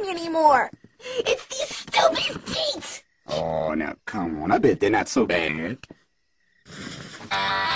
me anymore. It's these stupid feet. Oh, now come on. I bet they're not so bad.